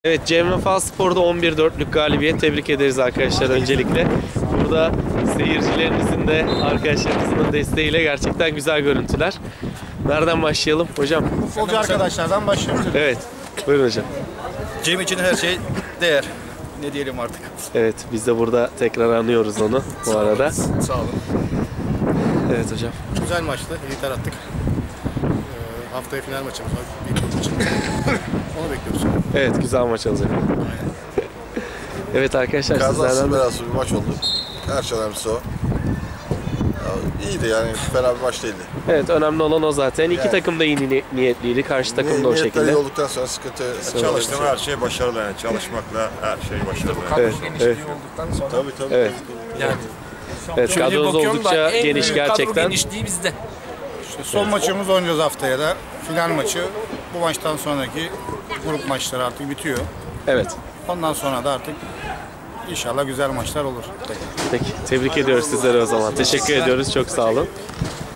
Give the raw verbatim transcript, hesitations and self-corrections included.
Evet, Cem Vefa Spor'da on bir dörtlük galibiyet. Tebrik ederiz arkadaşlar öncelikle. Burada seyircilerimizin de arkadaşlarımızın da desteğiyle gerçekten güzel görüntüler. Nereden başlayalım hocam? Futbolcu arkadaşlardan başlıyoruz. Evet, buyurun hocam. Cem için her şey değer. Ne diyelim artık. Evet, biz de burada tekrar anıyoruz onu bu arada. Sağ olun. Evet hocam. Güzel maçtı. İyi tarattık. Ee, haftaya final maçımız var. Bir maçımız var. Onu bekliyoruz. Evet, güzel maç olacak. Evet arkadaşlar, Kazasız sizlerden... belasız bir maç oldu. Her şey önemlisi o. Ya, iyiydi yani, fena bir maç değildi. Evet, önemli olan o zaten. İki Yani. takım da iyi ni- niyetliydi. Karşı takım da o şekilde. Niyetleri olduktan sonra sıkıntı... Çalıştığım her şey başarılı yani. Çalışmakla her şey başarılı. Evet, evet. olduktan sonra. Tabii tabii. Evet. Yani Evet, kadronuz oldukça geniş gerçekten. Kadro genişliği bizde. İşte son maçımızı oynayacağız haftaya da. Final maçı. Bu maçtan sonraki grup maçları artık bitiyor. Evet. Ondan sonra da artık inşallah güzel maçlar olur. Peki, tebrik ediyoruz sizlere o zaman. Teşekkür ediyoruz. Çok sağ olun.